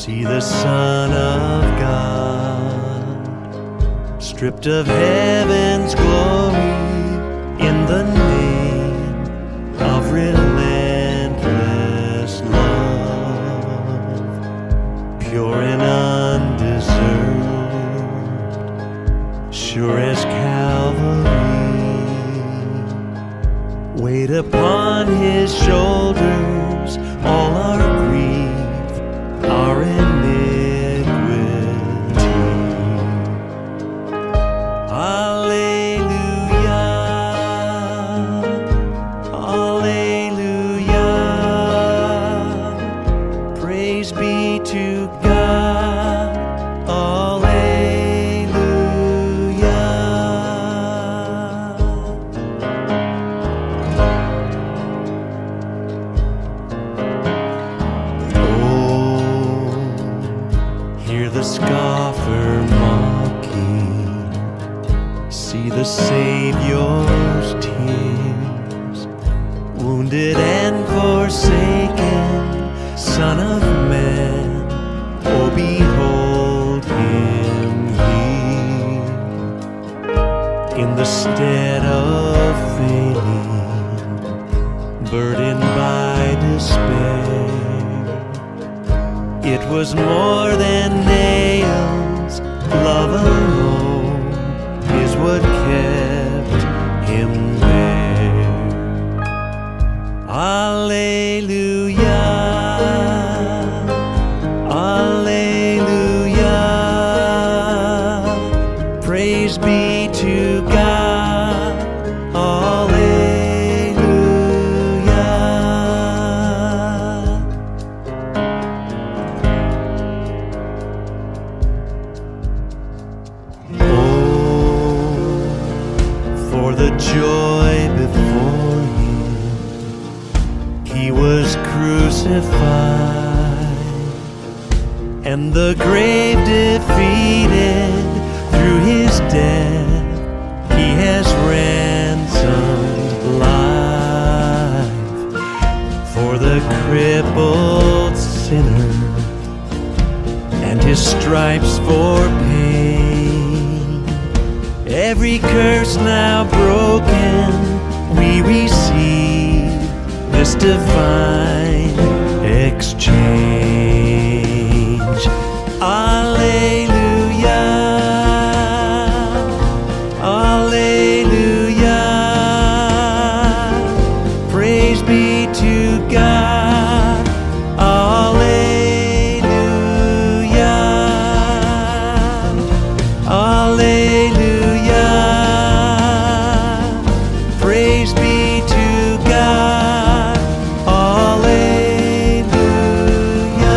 See the Son of God, stripped of heaven's glory, in the name of relentless love, pure and undeserved, sure as Calvary, weighed upon his shoulders all our grief, our iniquity. Alleluia, alleluia, praise be to God, alleluia. Hear the scoffer mocking, see the Savior's tears, wounded and forsaken, Son of Man, oh behold him here, in the stead of failing, burdened by despair. It was more than nails, love alone is what kept him there. Alleluia, alleluia, praise be to God, alleluia. For the joy before him, he was crucified, and the grave defeated. Through his death, he has ransomed life. For the crippled sinner, and his stripes for pain, every curse now broken, we receive this divine exchange. Alleluia, alleluia, praise be to God, alleluia, alleluia, praise be to God, alleluia.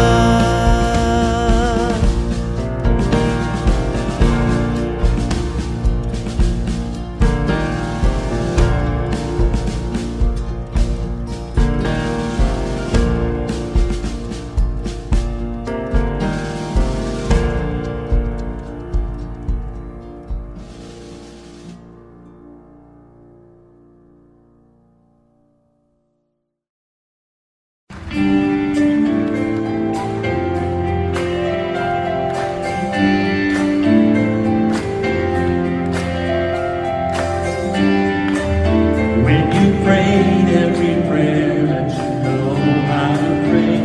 When you prayed every prayer that you know how to pray,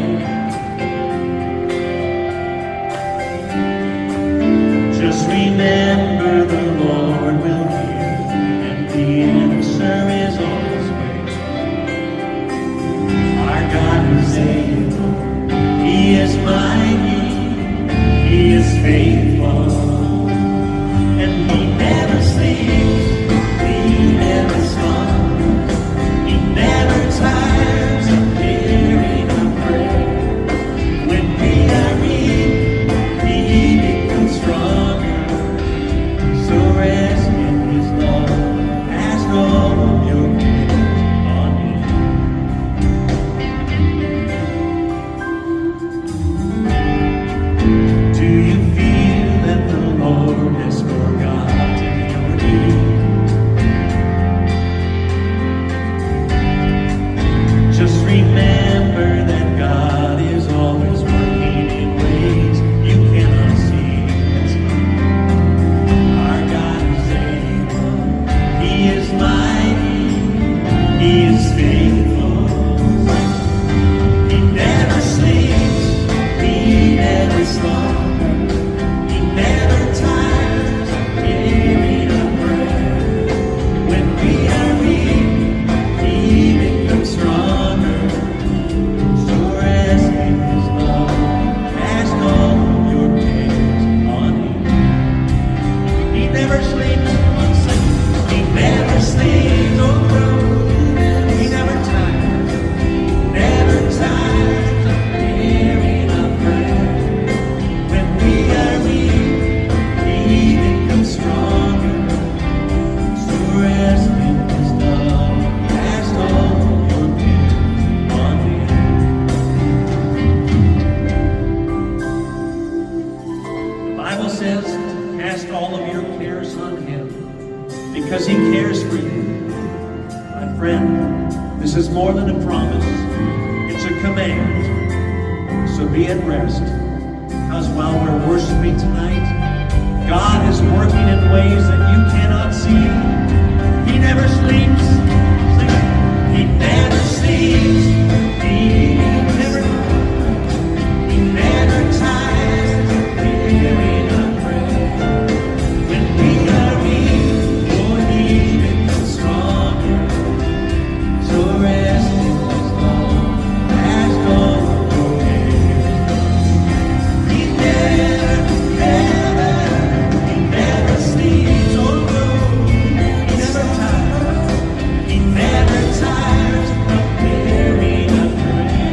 just remember the Lord will hear, and the answer is on his way. Our God is able, he is mighty, he is faithful, and he never sleeps, he never slumbers, he never tires of hearing our prayer. When we are weak, he becomes stronger. So rest in his love, cast all your care on him. Do you feel that the because He cares for you. My friend, this is more than a promise. It's a command. So be at rest. Because while we're worshiping tonight, God is working in ways that you cannot see. He never sleeps. He never sleeps. He never tires. Hearing our prayer. When we are weak, oh, He becomes stronger. So rest as long as God He never sleeps. Oh no, He never tires. He never tires of hearing our prayer.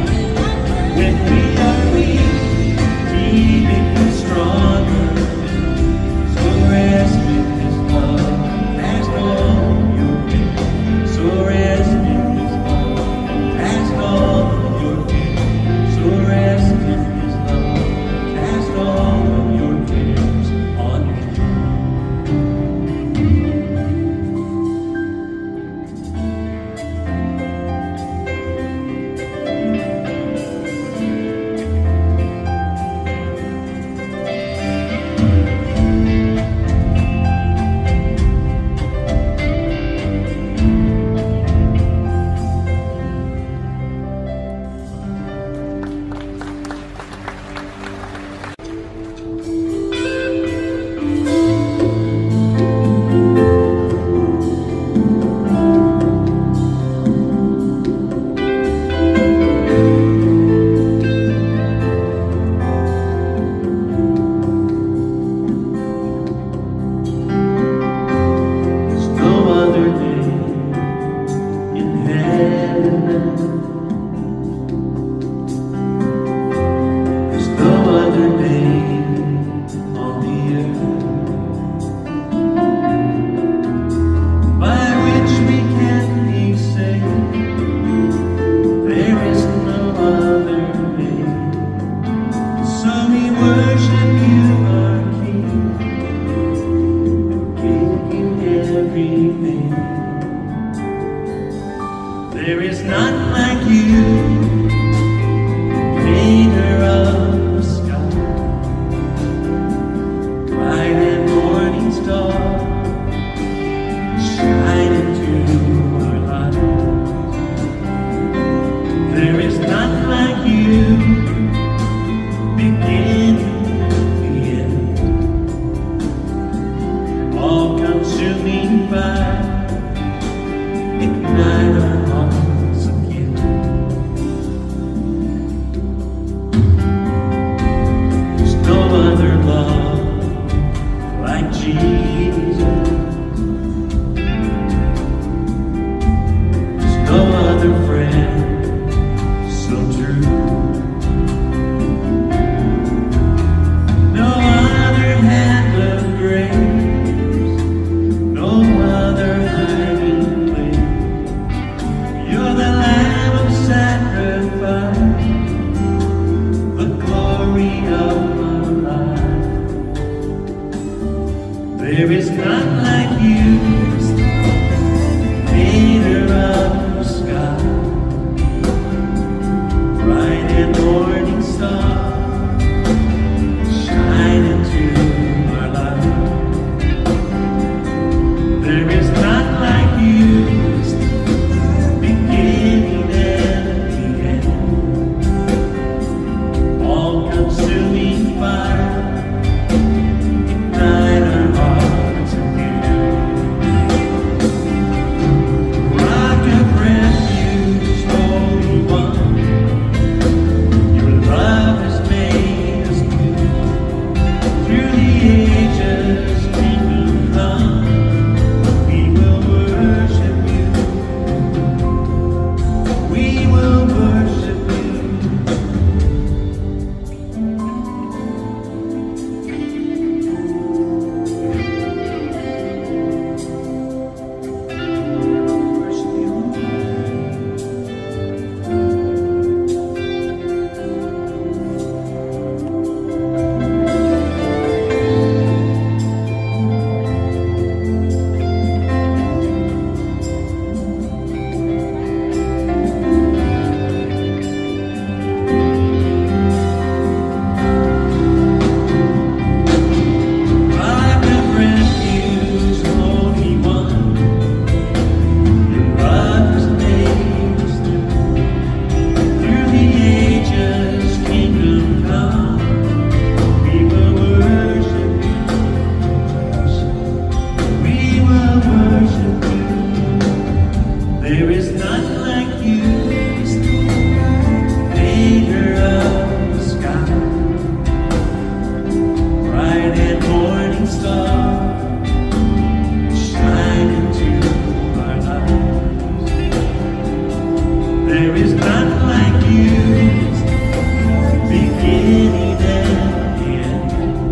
beginning and end.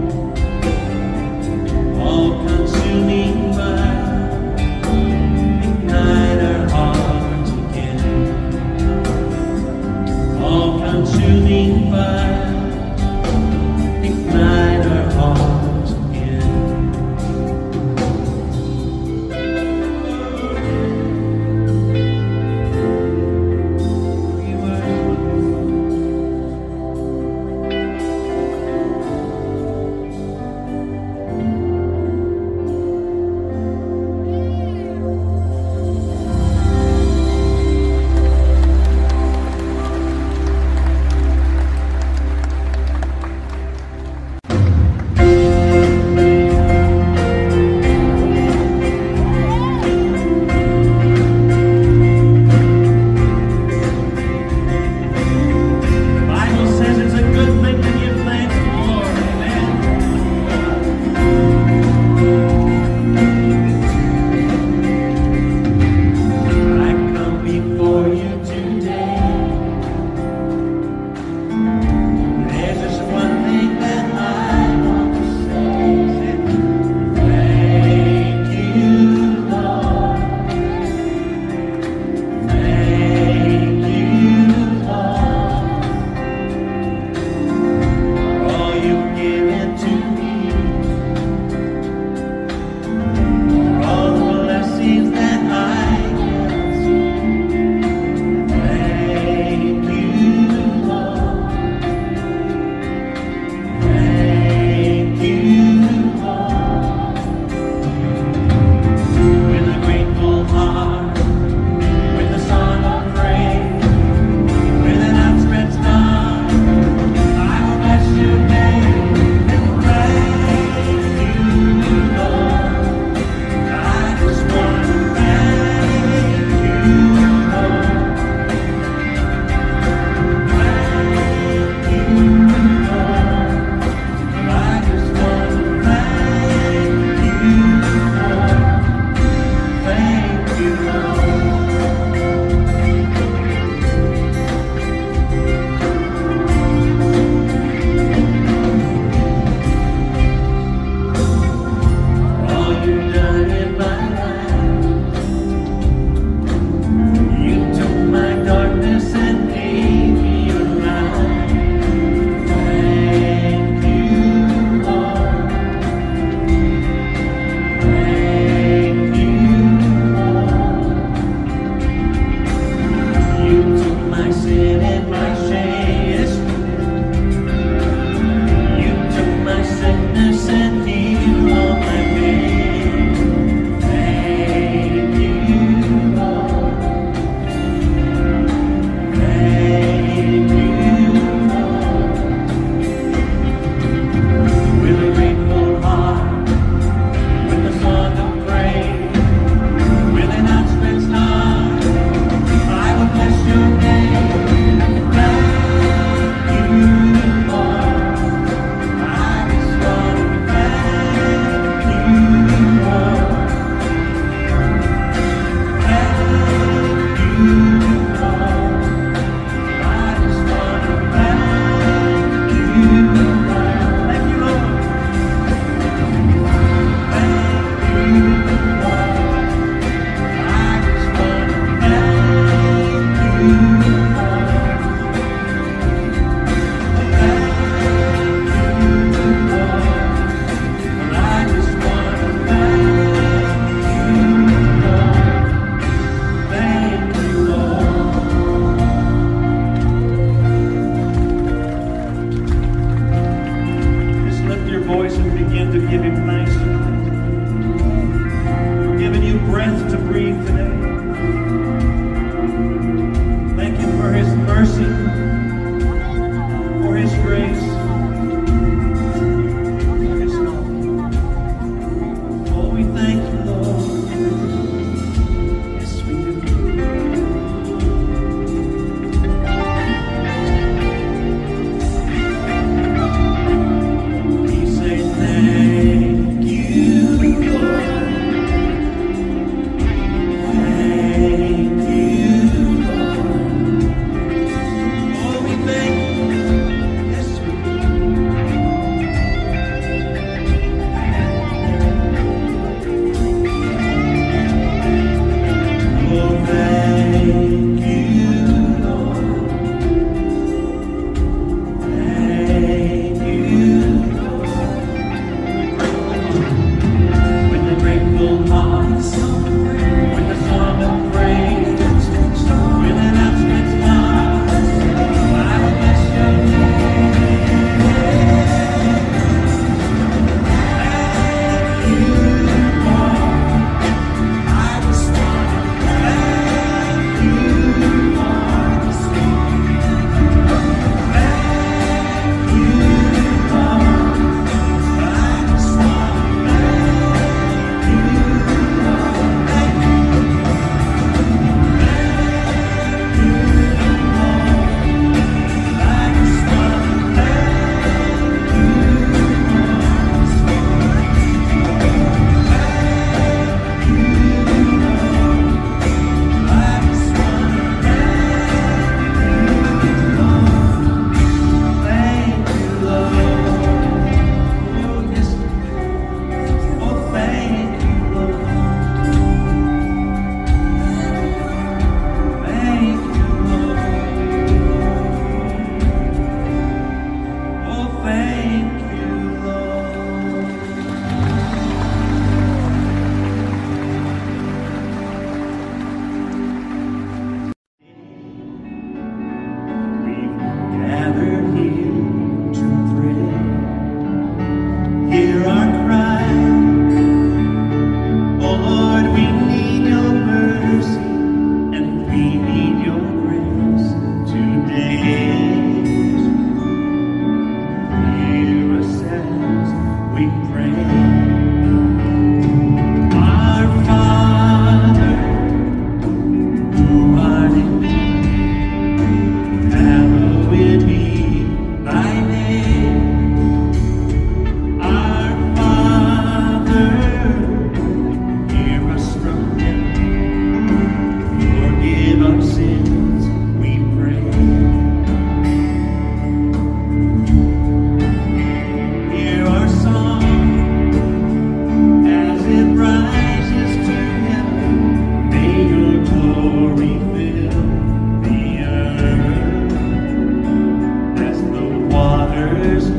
All-consuming fire, ignite our hearts again. All-consuming fire, ignite our hearts again. We worship you.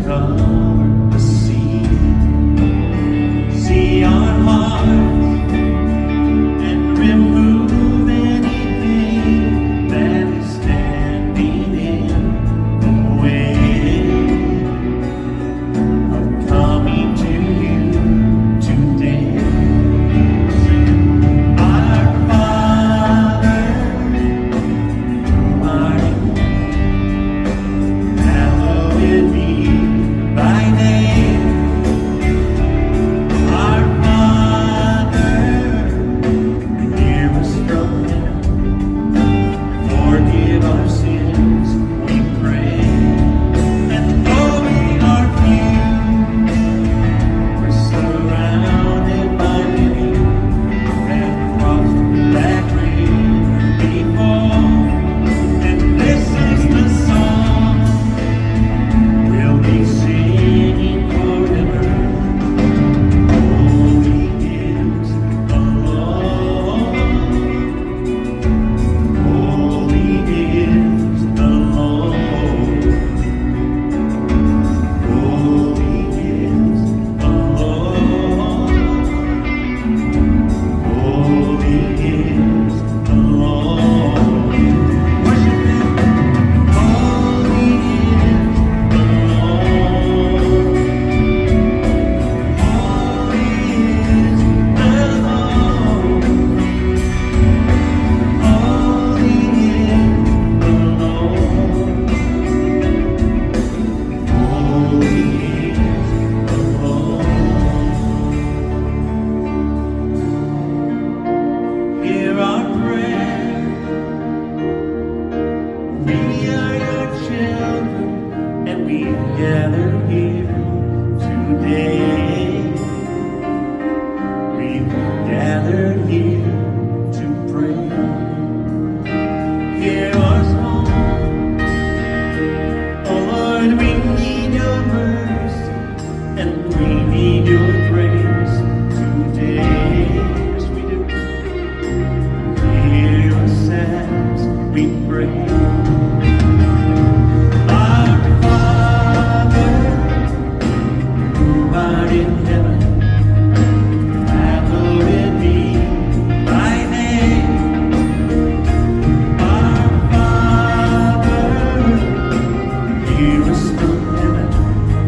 cover the sea. See our hearts and remove anything that is standing in the way of coming to you today. Our Father, who art in heaven, hallowed be thy name. Our Father, hear us from heaven, forgive our sins, we pray. And though we are few, we're surrounded by many that crossed that river before. And this is the song we'll be singing forever. Holy is the Lord. Holy is the Lord. Holy is the Lord. Holy is the Lord. Worship Him. Holy is the Lord. Holy is the Lord. Holy is the Lord. Holy is the Lord. Hear our prayer. We are your children, and we gather here today. We've gathered here to pray. Hear our song. Oh Lord, we need your mercy, and we need your grace today. Yes, we do. Hear us as we pray. Our Father, who art in heaven, hallowed be thy name. Our Father, hear us from heaven,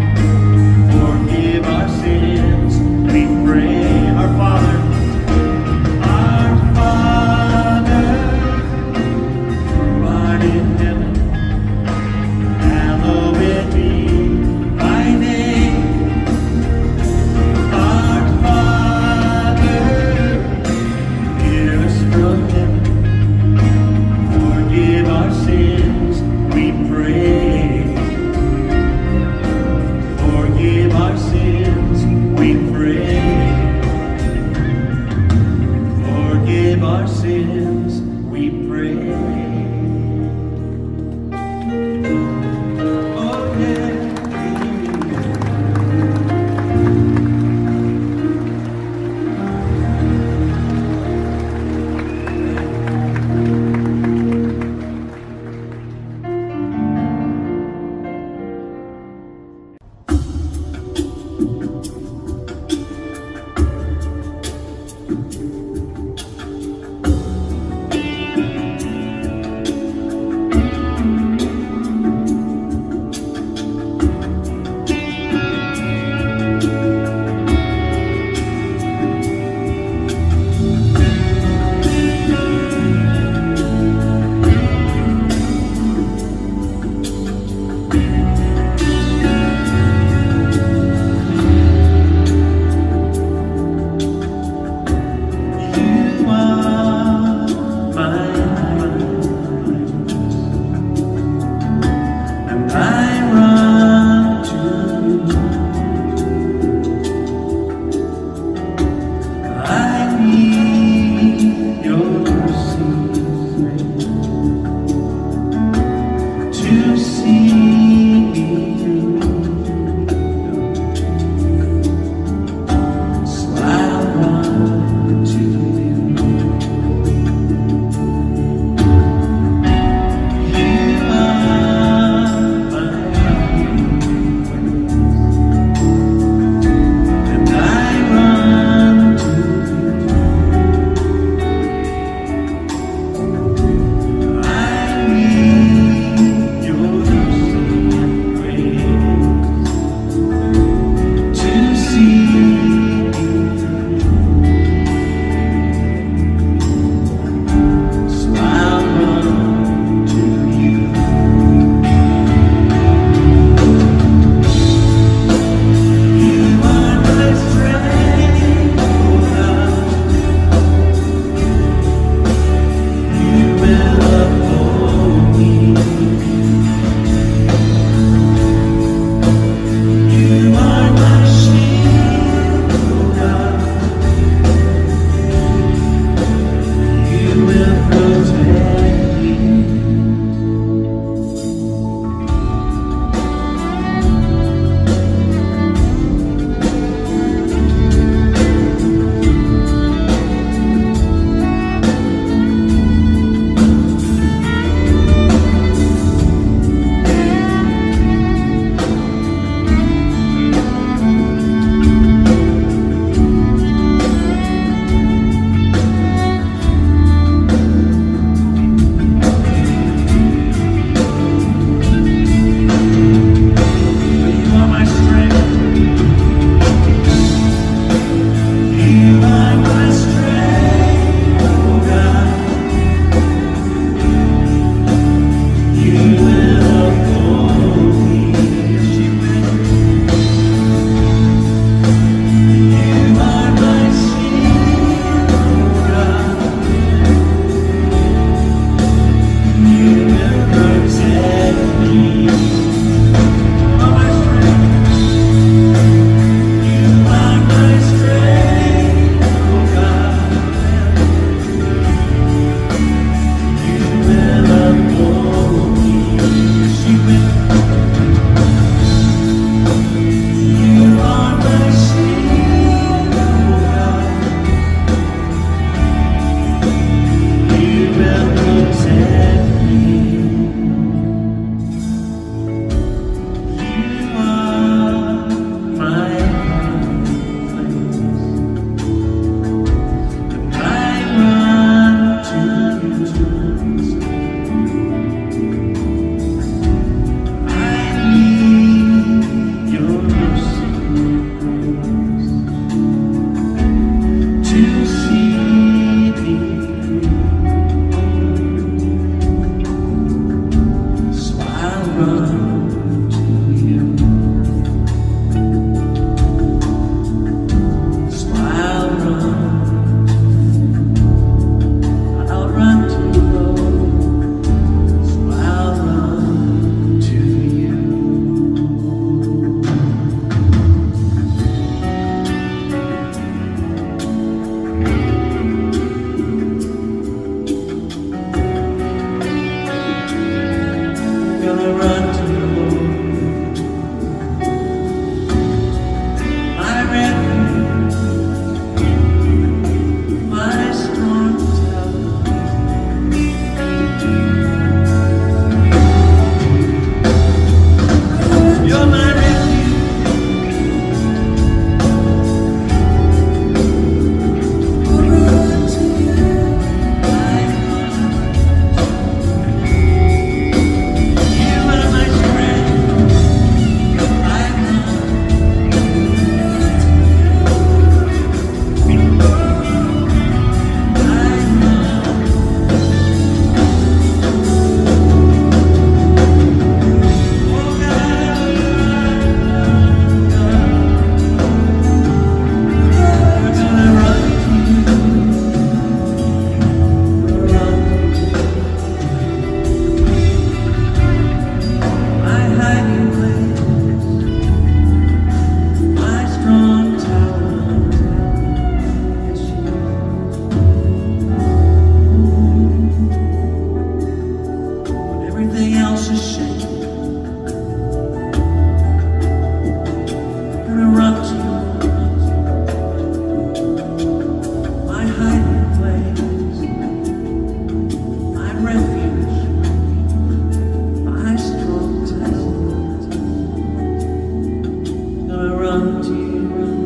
run to you,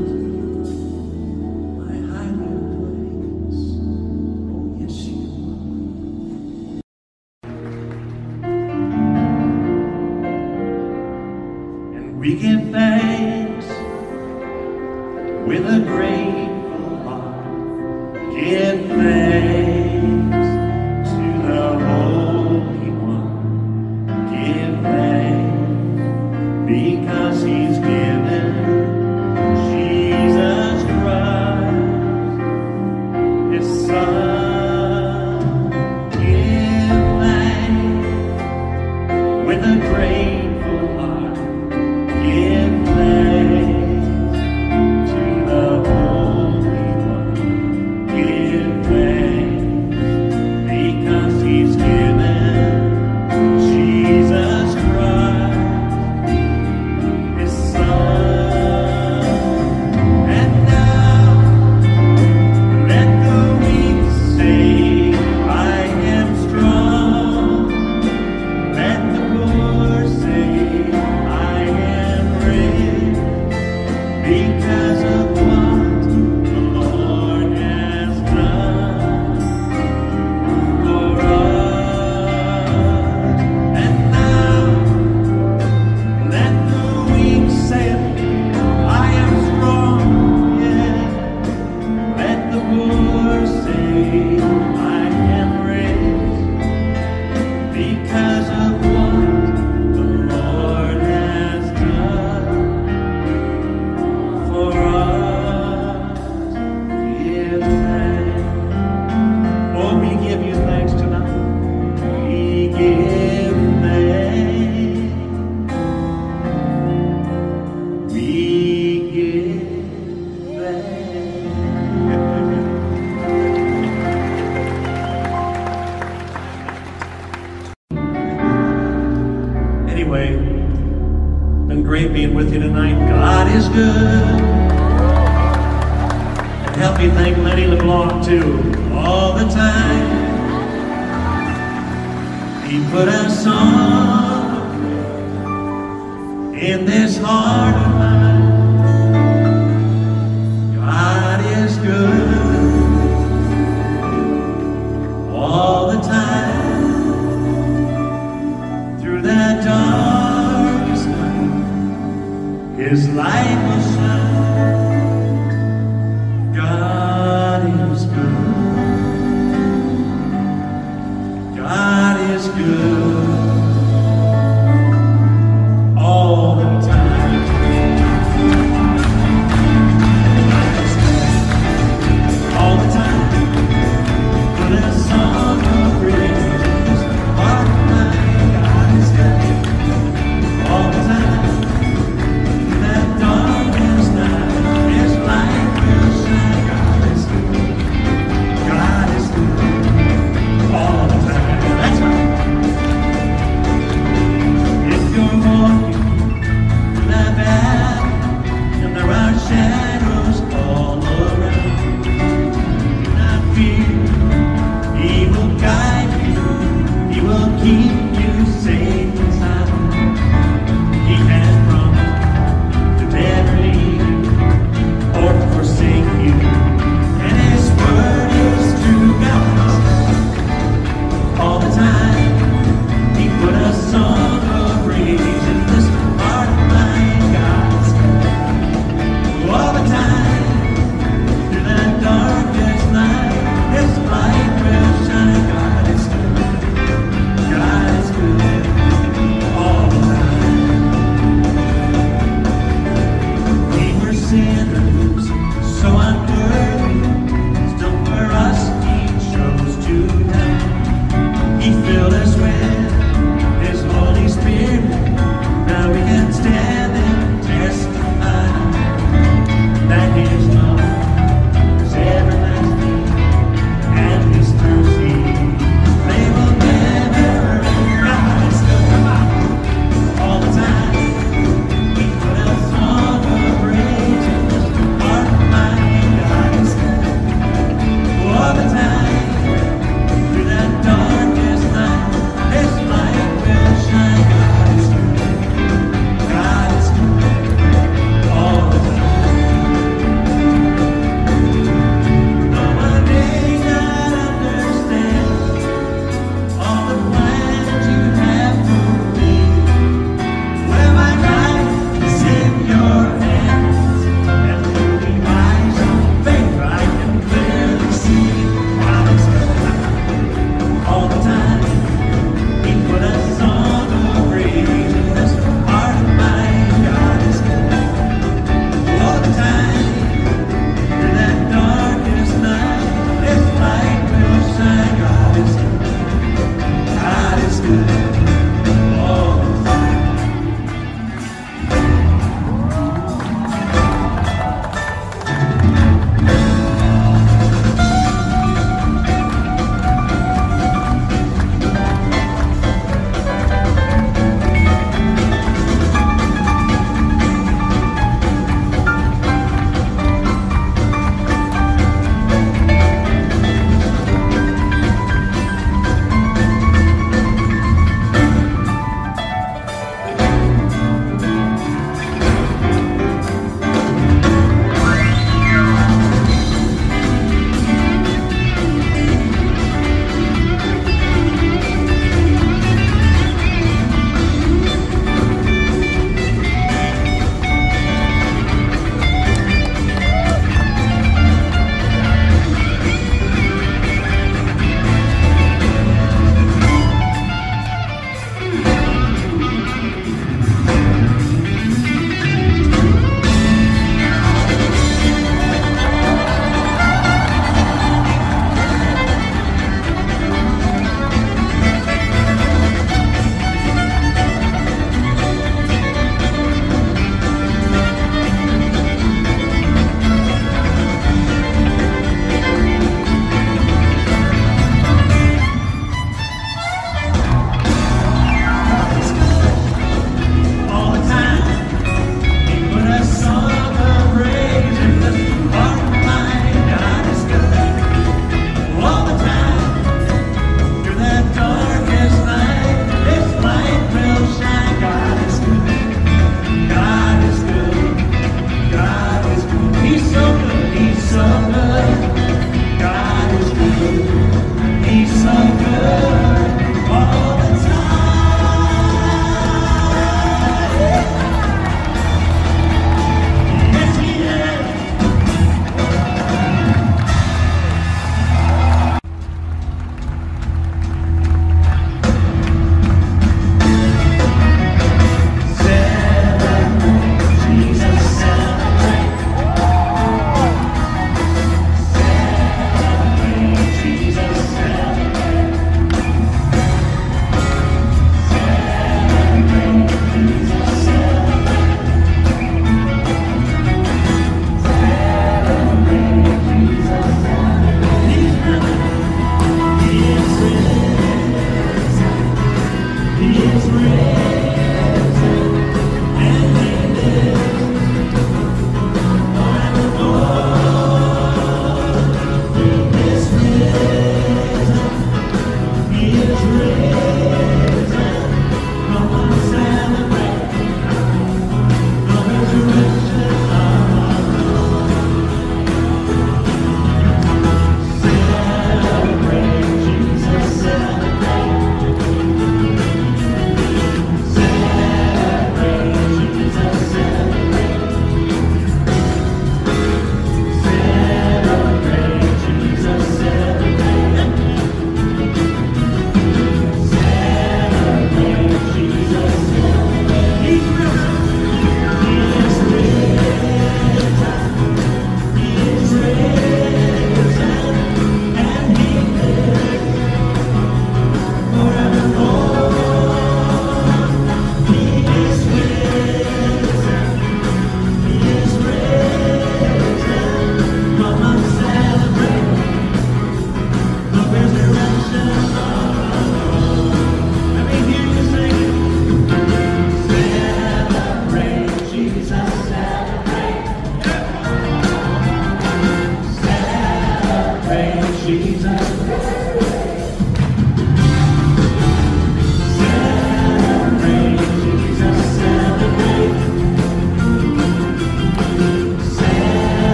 my hiding place. Oh, yes, you are. And we give thanks with a grateful heart. Give thanks to the Holy One. Give thanks because He's given Jesus Christ, His Son. Give thanks with a grateful heart. Give thanks to the Holy One. Give thanks because He's given Jesus Christ, His Son. And now let the weak say, I am strong. Let the poor say, I am rich, because of what the Lord has done for us. And now let the weak say, I am strong, yeah. Let the poor say, I am rich, because of what the Lord has done for us. Give thanks. Oh, we give you thanks tonight. We give thanks. We give thanks. Anyway, been great being with you tonight. God is good. And help me thank Lenny LeBlanc too, all the time. He put a song in this heart of mine. God is good all the time. Through that darkest night, His light will shine. God is good. God is good all the time. All the time. Put a song of praise. Heart of mine, God is good all the time. That darkest night, His light will shine. God is good. God is good all the time. That's right.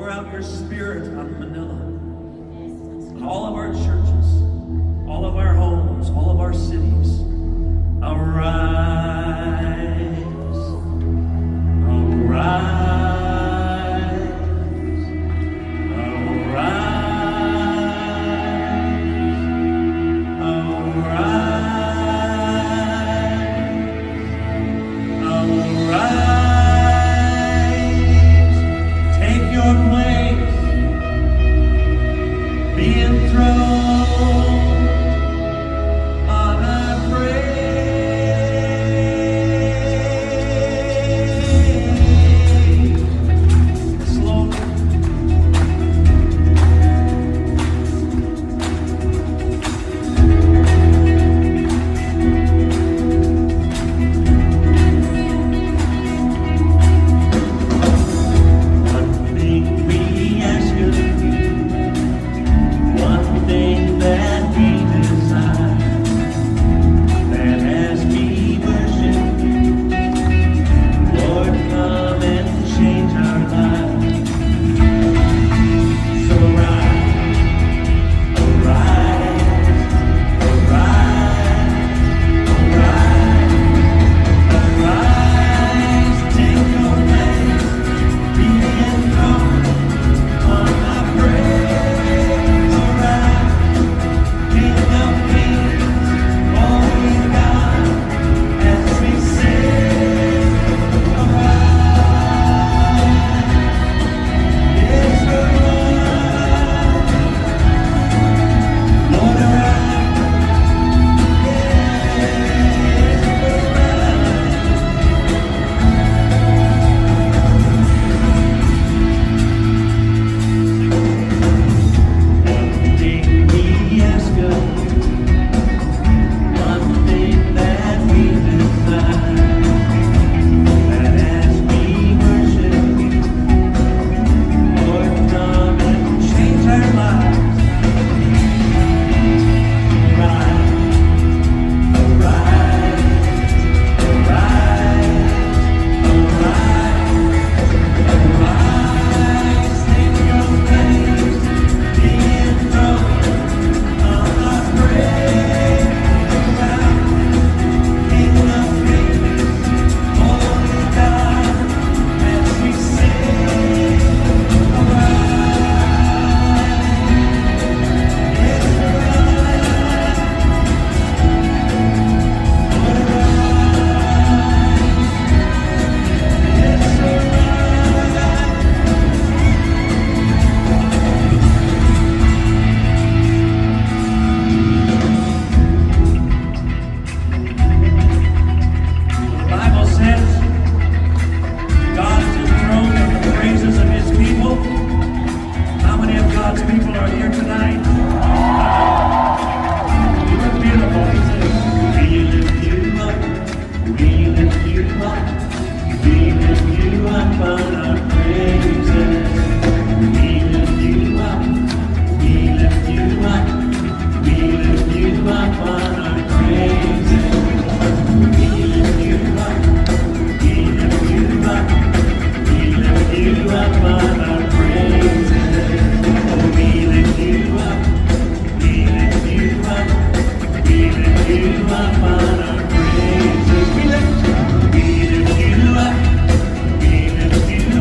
Pour out your Spirit on Manila, on all of our churches, all of our homes, all of our cities. Arise, arise, arise, arise, arise. Take your place, be enthroned on our praise. Slowly. One thing we ask of you, one thing that we desire, that as we worship you, Lord, come and change our lives. So arise, arise, arise, arise, take your place, be enthroned on our praise. Arise, King of Kings, Holy God, as we sing. Arise, yes, arise, Lord, arise, yes, One thing we ask of you, one thing that we desire, that as we worship you, Lord, come and change our lives. Arise, arise, arise, arise, take your place, be enthroned on our praise. Arise, King of Kings, Holy God, as we sing. The Bible says God is enthroned in the praises of his people. How many of God's people are here tonight? You are beautiful. He says, we lift you up, we lift you up, we lift you up on our praises. We lift you up, we lift you up, we lift you up on our praises. We lift you up, we lift you up, we lift you up on our praises. Oh, we lift you up, we lift you up, we lift you up on our praises. We lift you up, we lift you up, we lift you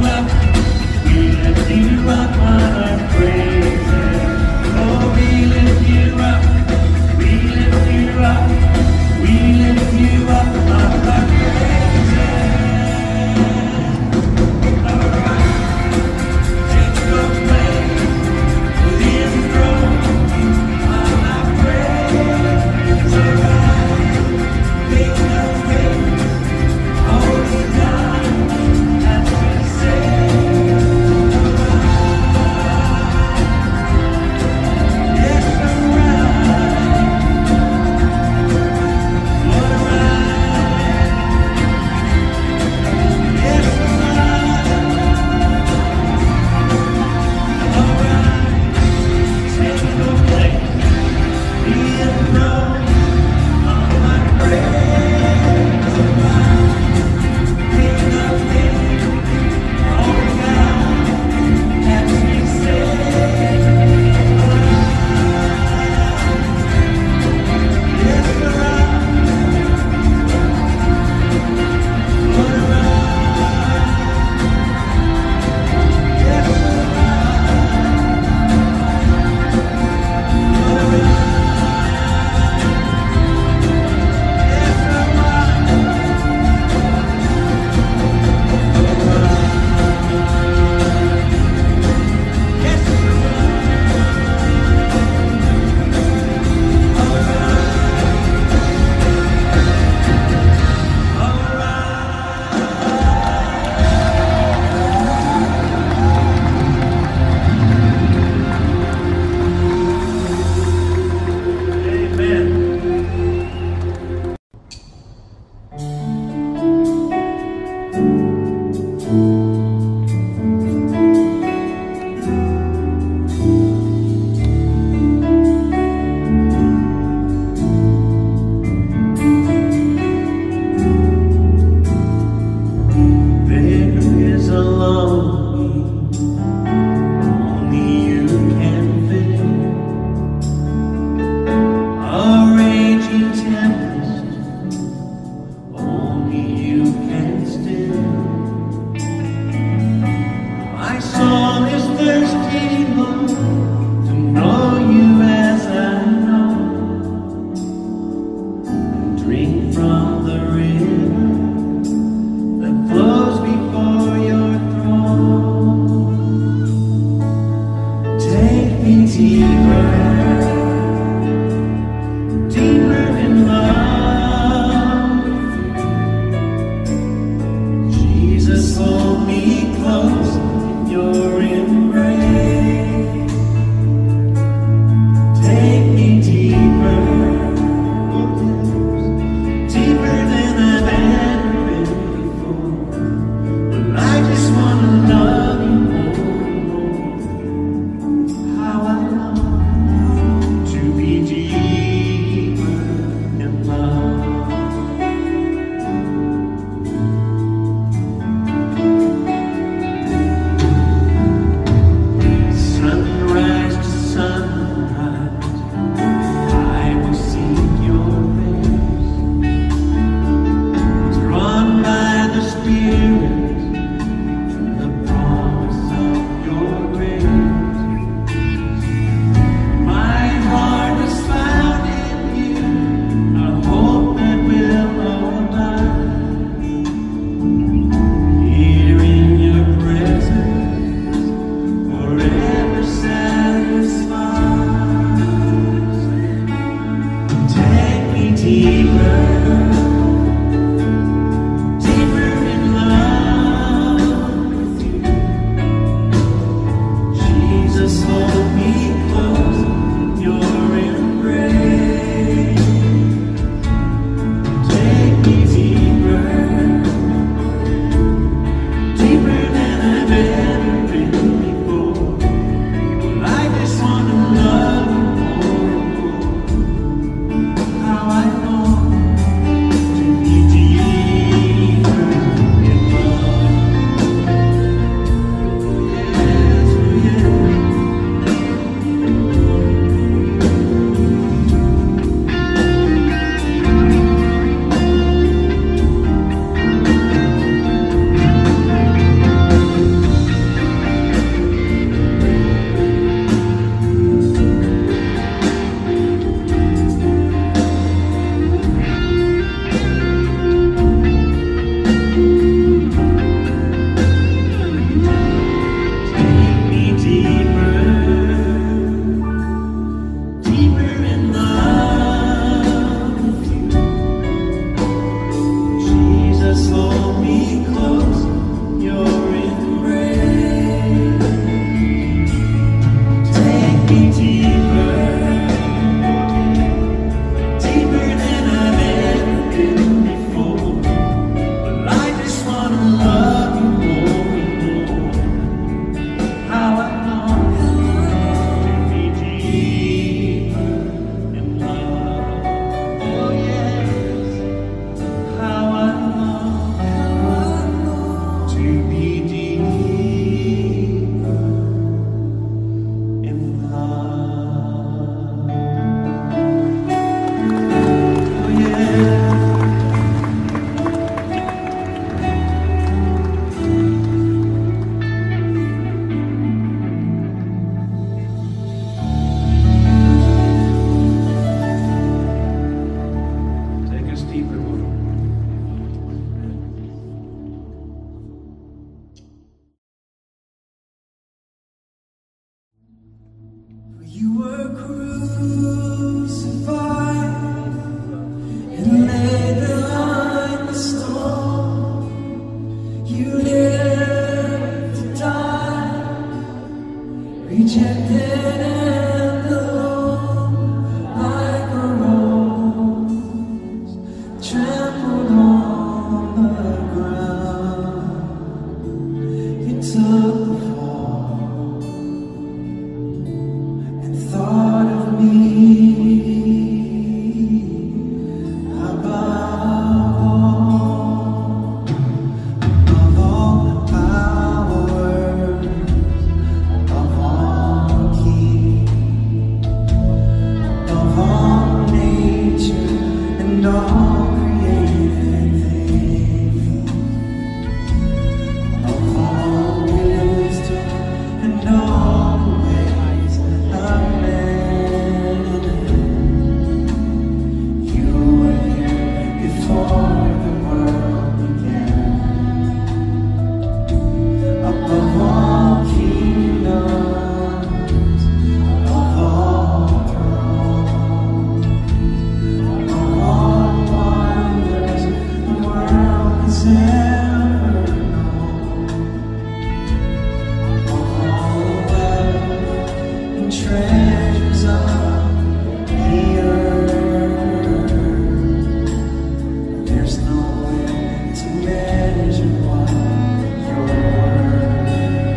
took the fall and thought of me above all powers, above all kings, above all nature and all created things, of all wisdom and all ways of men. You were here before the world began. Above all kingdoms, above all thrones, above all wonders the world has ever known, above all wealth and treasures of the earth. There's no way to measure what you're worth.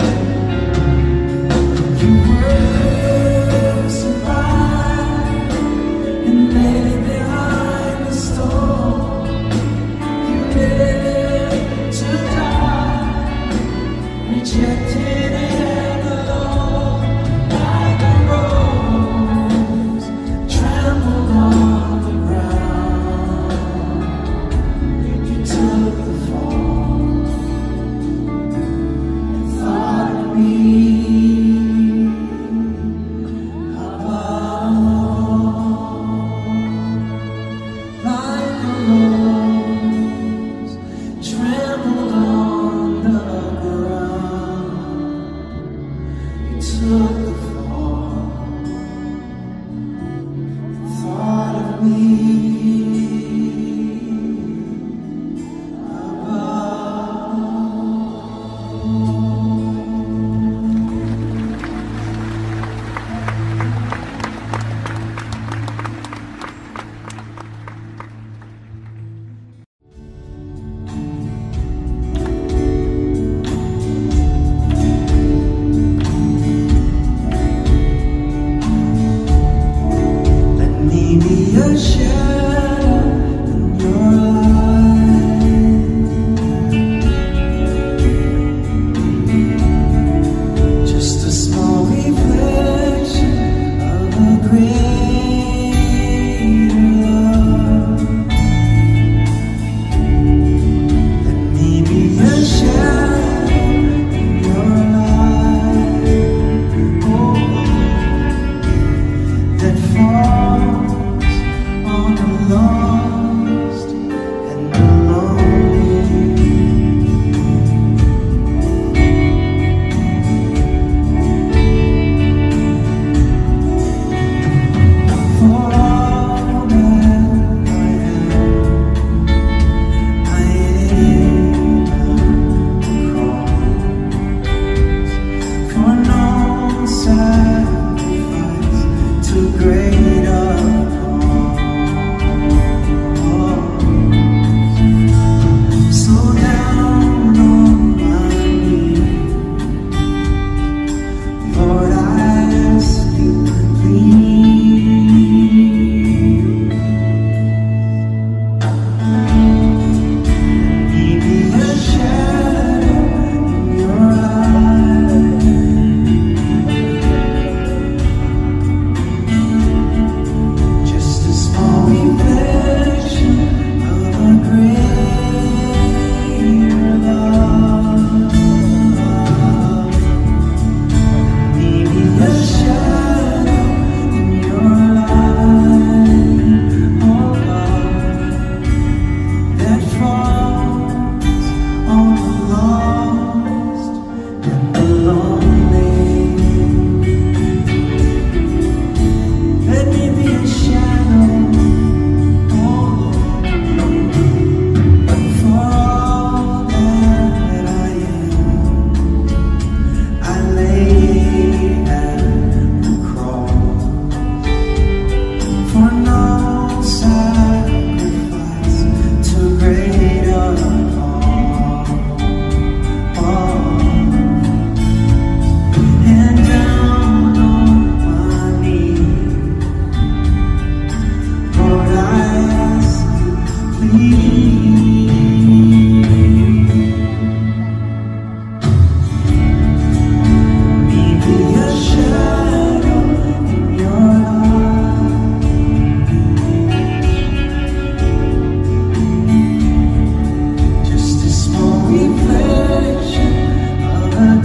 You were survived and laid behind the storm. You lived to die, rejected and alone, like a rose trampled on the ground. You took the fall and thought of me above, like a rose trampled on the ground.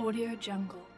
Audio Jungle.